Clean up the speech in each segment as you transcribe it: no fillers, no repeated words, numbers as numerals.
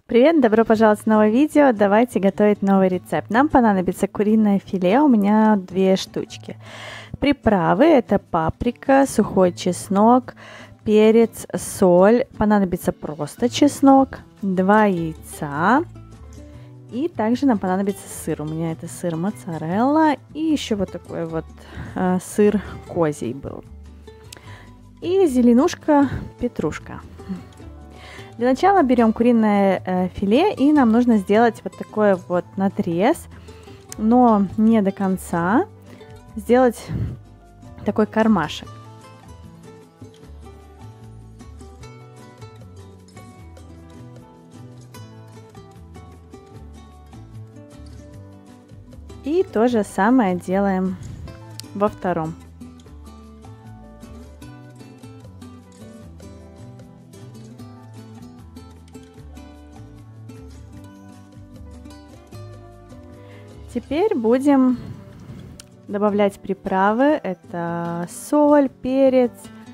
Привет, добро пожаловать в новое видео. Давайте готовить новый рецепт. Нам понадобится куриное филе, у меня 2 штучки. Приправы — это паприка, сухой чеснок, перец, соль. Понадобится просто чеснок, 2 яйца. И также нам понадобится сыр. У меня это сыр моцарелла и еще вот такой вот сыр козий был. И зеленушка, петрушка. Для начала берем куриное филе, и нам нужно сделать вот такой вот надрез, но не до конца. Сделать такой кармашек. И то же самое делаем во втором. Теперь будем добавлять приправы. Это соль, перец.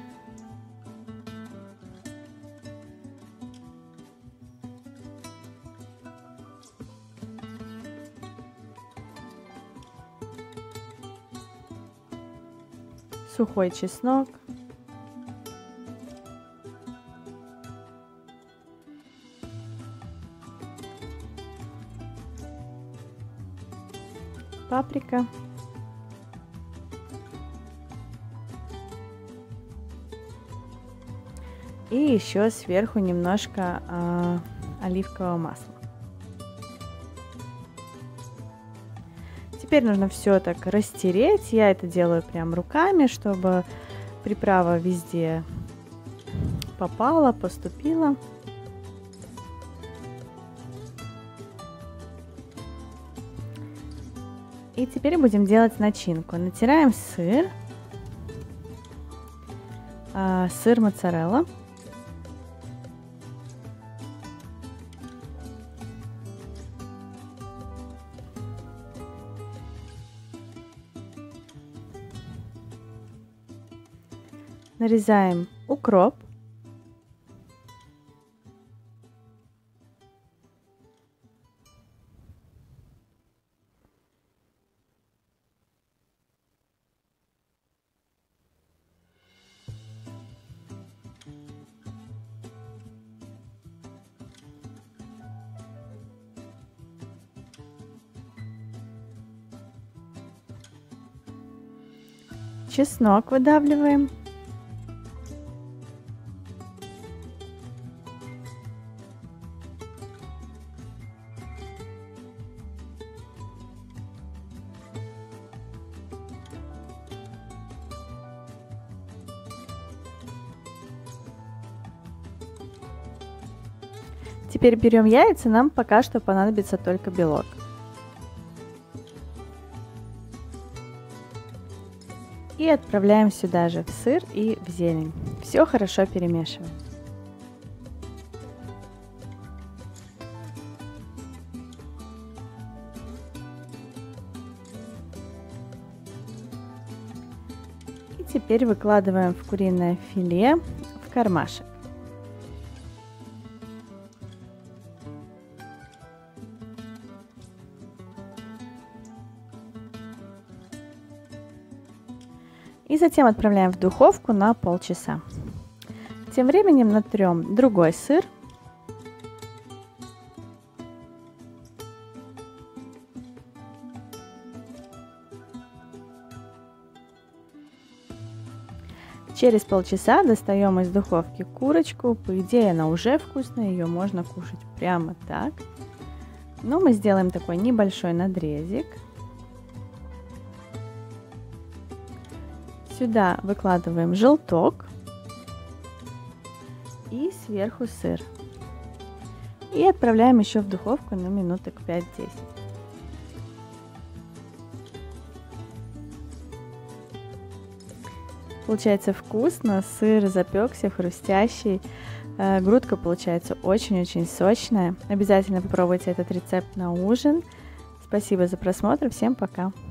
Сухой чеснок. Паприка. И еще сверху немножко оливкового масла. Теперь нужно все так растереть. Я это делаю прям руками, чтобы приправа везде попала, поступила. И теперь будем делать начинку. Натираем сыр, сыр моцарелла. Нарезаем укроп. Чеснок выдавливаем. Теперь берем яйца, нам пока что понадобится только белок. И отправляем сюда же в сыр и в зелень. Все хорошо перемешиваем. И теперь выкладываем в куриное филе в кармашек. И затем отправляем в духовку на полчаса. Тем временем натрем другой сыр. Через полчаса достаем из духовки курочку. По идее, она уже вкусная, ее можно кушать прямо так. Но мы сделаем такой небольшой надрезик. Сюда выкладываем желток и сверху сыр. И отправляем еще в духовку на минуток 5-10. Получается вкусно, сыр запекся, хрустящий. Грудка получается очень-очень сочная. Обязательно попробуйте этот рецепт на ужин. Спасибо за просмотр, всем пока!